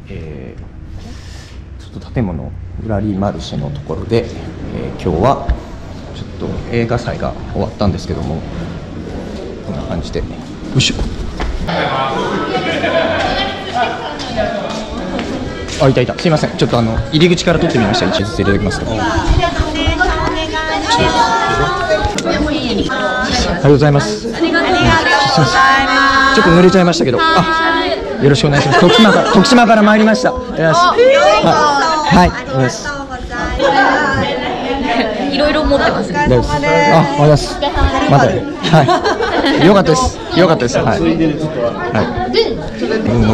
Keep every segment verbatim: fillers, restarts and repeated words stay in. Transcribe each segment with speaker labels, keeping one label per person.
Speaker 1: えー、ちょっと建物裏リーマルシェのところで、えー、今日はちょっと映画祭が終わったんですけども、こんな感じでよいしょ。あ、いたいた、すいません、ちょっとあの入り口から撮ってみました。一ずついただきますか。ありがとうございます。ありがとうございます。ちょっと濡れちゃいましたけど、あ、よろしくお願いします。徳島から徳島から参りました。よし、はい、はい、です。
Speaker 2: いろいろ持ってますね。
Speaker 1: あ、おはようございます。また、はい、よかったです。よかったです。はい。はい。うん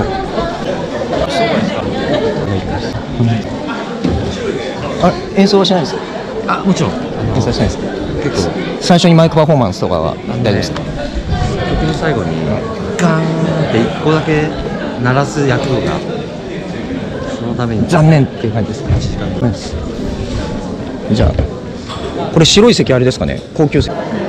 Speaker 1: 、あ、演奏はしないですか。
Speaker 3: あ、もちろん
Speaker 1: 演奏はしないですか。結構最初にマイクパフォーマンスとかは大丈夫ですか。
Speaker 3: 曲の最後にガーンって一個だけ鳴らす役が、そのために
Speaker 1: 残念っていう感じですか。じゃあこれ白い席あれですかね、高級席。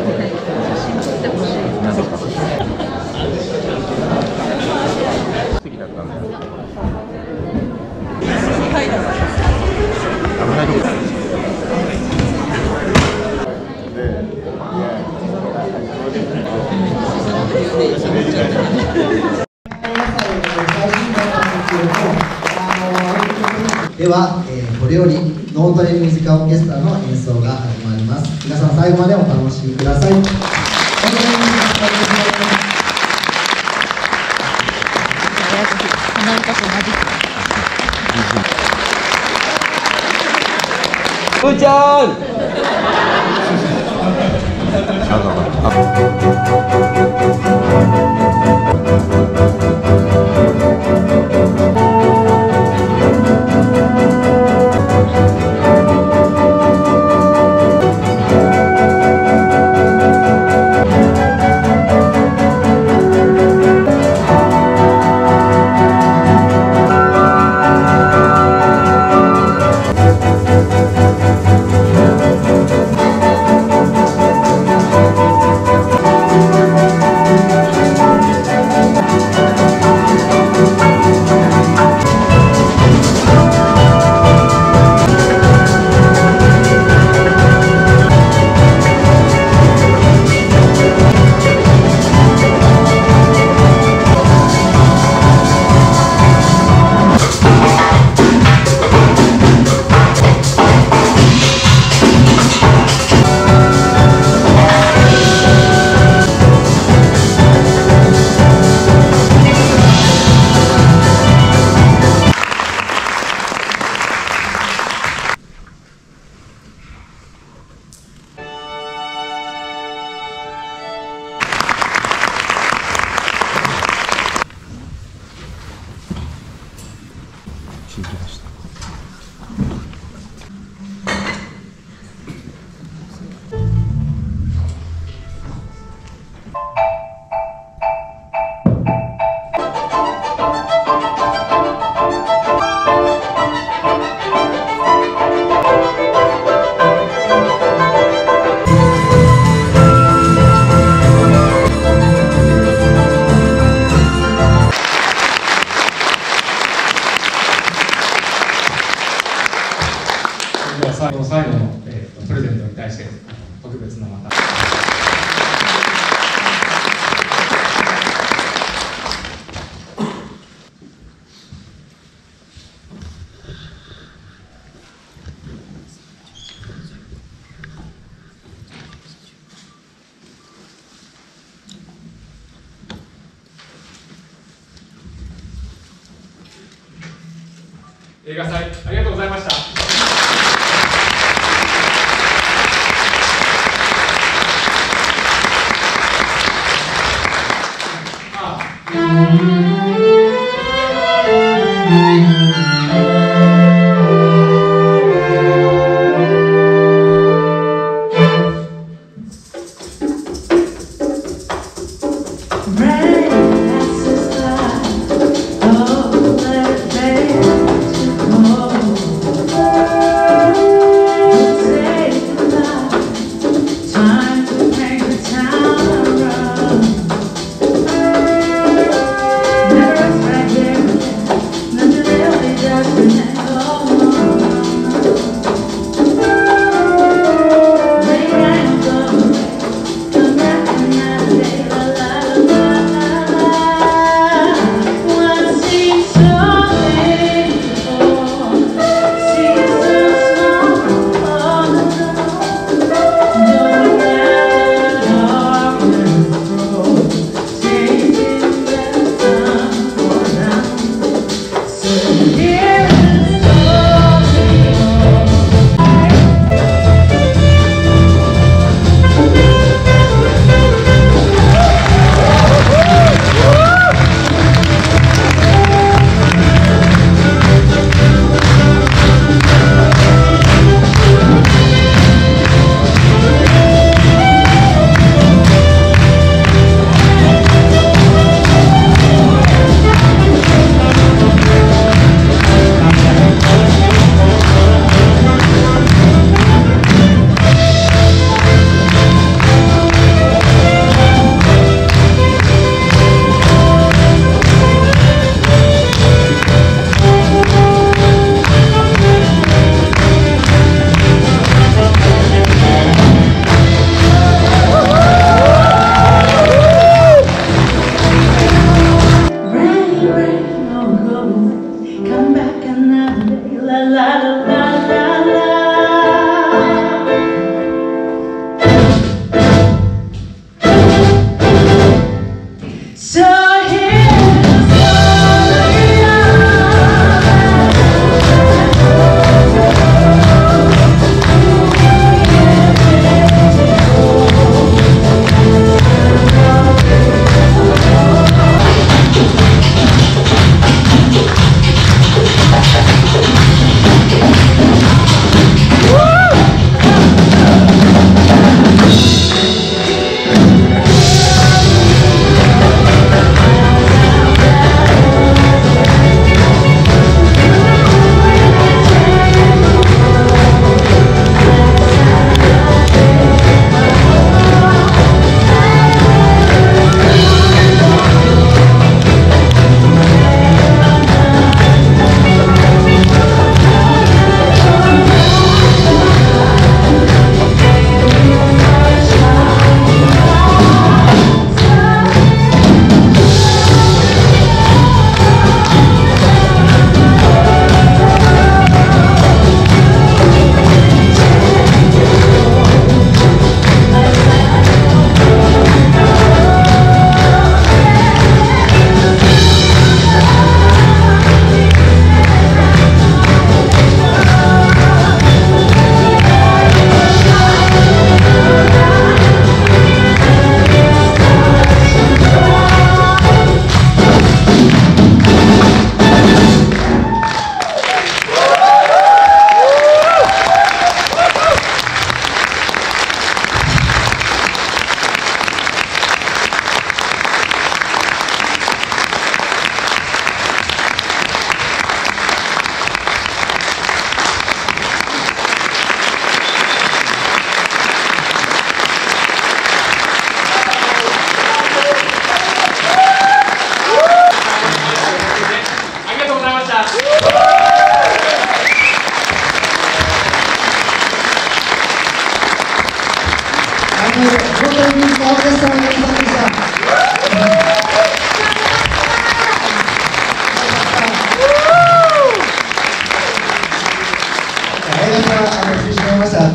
Speaker 4: では、えー、これよりノートレミュージカルオーケストラの演奏が始まります。皆さん最後までお楽しみください。
Speaker 1: ふーちゃん。
Speaker 5: 最後の、えー、プレゼントに対して特別なまた。映画祭ありがとうございました。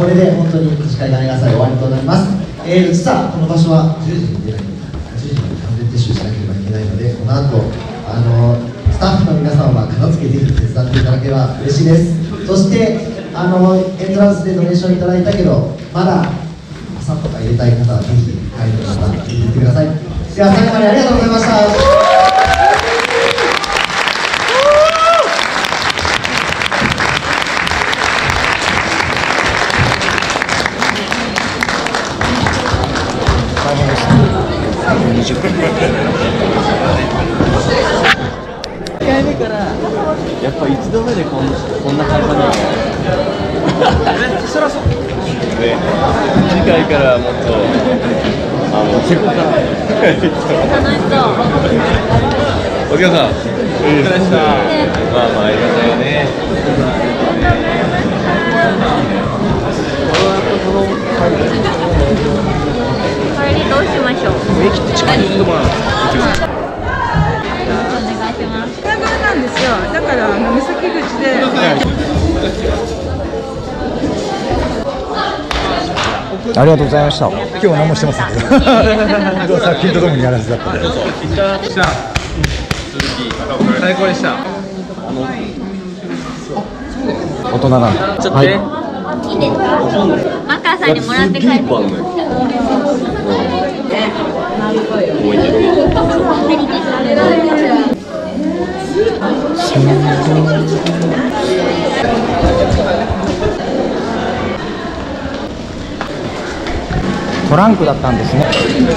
Speaker 4: これで本当に司会が映画祭終わりとなります。えー、実はこの場所はじゅうじに出ないとじゅうじに完全撤収しなければいけないので、この後あのスタッフの皆さんは片付けぜひ手伝っていただければ嬉しいです。そしてあのエントランスでドネーションいただいたけどまだ朝とか入れたい方はぜひ帰ってまた聞いてください。では最後までありがとうございました。
Speaker 1: にじゅっぷんいっかいめからやっぱ一度目でこんこんな感じだね。そらそうね。次回からもっとあのそこからお疲れさん。お疲れした。まあまあありがたいよね。
Speaker 2: 帰りどうしましょう。
Speaker 1: 駅って近いところなの。
Speaker 2: お願いします。
Speaker 6: つながりなんですよ。だからあの目先口で。
Speaker 7: ありがとうございました。今日は何もしてませんけど、作品とともにやらせだったんで。
Speaker 5: 最高でした。
Speaker 1: 大人なんだ。
Speaker 3: ちょっとね、
Speaker 1: はい。
Speaker 2: いいですか。マッカーさんにもらって帰って。
Speaker 1: トランクだったんですね。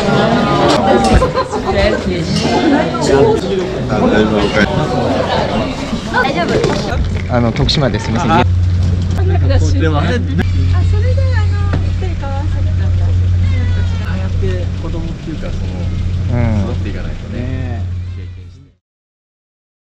Speaker 2: 大丈夫。
Speaker 1: あの徳島ですみません。
Speaker 3: でもあれ
Speaker 6: あ、それであの一人買わされたんだ。
Speaker 3: ああやって子供っていうかその
Speaker 1: うん。
Speaker 3: 育っていかないとね。